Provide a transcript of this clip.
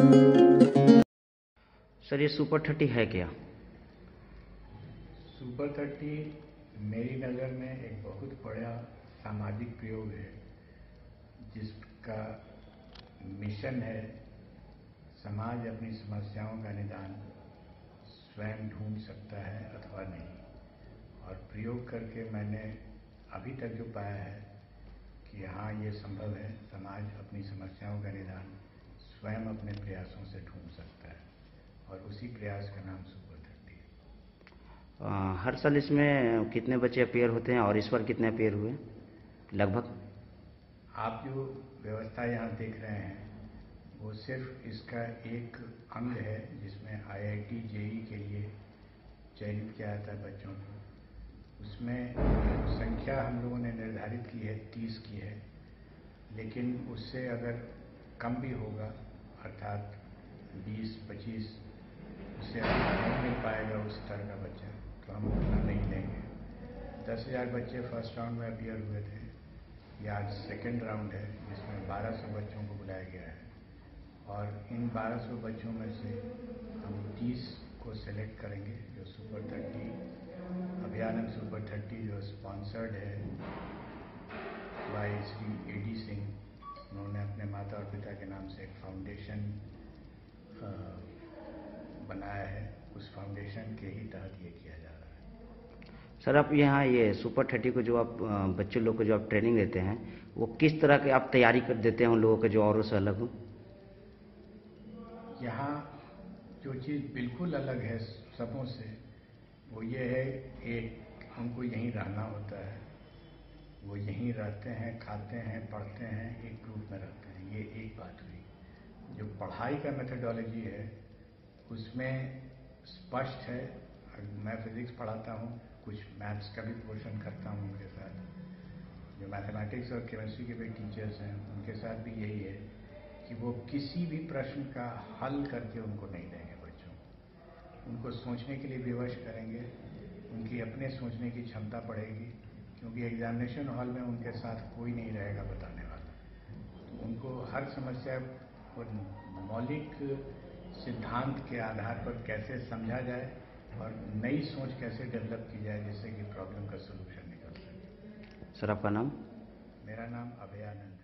Sir ये super 30 है क्या? सुपर 30 मेरी नज़र में एक बहुत बड़ा सामाजिक प्रयोग है जिसका मिशन है समाज अपनी समस्याओं का निदान स्वयं ढूंढ सकता है अथवा नहीं। और प्रयोग करके मैंने अभी तक जो पाया है कि हाँ, ये संभव है, समाज अपनी समस्याओं का निदान स्वयं अपने प्रयासों से ढूंढ सकता है और उसी प्रयास का नाम सुपर 30 है। हर साल इसमें कितने बच्चे अपीयर होते हैं और इस बार कितने अपीयर हुए लगभग? आप जो व्यवस्था यहाँ देख रहे हैं वो सिर्फ इसका एक अंग है जिसमें IIT JEE के लिए चयनित किया जाता है बच्चों को। उसमें संख्या हम लोगों ने निर्धारित की है 30 की है, लेकिन उससे अगर कम भी होगा अर्थात 20-25 उससे नहीं मिल पाएगा उस तरह का बच्चा तो हम उतना नहीं लेंगे। 10,000 बच्चे फर्स्ट राउंड में अपीयर हुए थे। ये आज सेकेंड राउंड है जिसमें 1200 बच्चों को बुलाया गया है और इन 1200 बच्चों में से हम 30 को सेलेक्ट करेंगे जो सुपर 30 अभियानम सुपर 30 जो स्पॉन्सर्ड है बाय श्री AD सिंह। उन्होंने अपने माता और पिता के नाम से एक फाउंडेशन बनाया है, उस फाउंडेशन के ही तहत ये किया जा रहा है। सर आप यहाँ ये सुपर 30 को जो आप बच्चे लोग को जो आप ट्रेनिंग देते हैं वो किस तरह के आप तैयारी कर देते हैं उन लोगों के जो औरों से अलग हो? यहाँ जो चीज़ बिल्कुल अलग है सबों से वो ये है, एक हमको यहीं रहना होता है, वो यहीं रहते हैं, खाते हैं, पढ़ते हैं, एक ग्रुप में रहते हैं। ये एक बात हुई। जो पढ़ाई का मेथडोलॉजी है उसमें स्पष्ट है। मैं फिजिक्स पढ़ाता हूँ, कुछ मैथ्स का भी पोर्शन करता हूँ उनके साथ। जो मैथमेटिक्स और केमिस्ट्री के भी टीचर्स हैं उनके साथ भी यही है कि वो किसी भी प्रश्न का हल करके उनको नहीं देंगे बच्चों को। उनको सोचने के लिए विवश करेंगे, उनकी अपने सोचने की क्षमता बढ़ेगी क्योंकि एग्जामिनेशन हॉल में उनके साथ कोई नहीं रहेगा बताने वाला। तो उनको हर समस्या को मौलिक सिद्धांत के आधार पर कैसे समझा जाए और नई सोच कैसे डेवलप की जाए जिससे कि प्रॉब्लम का सलूशन निकल सके। सर आपका नाम? मेरा नाम अभयानंद है।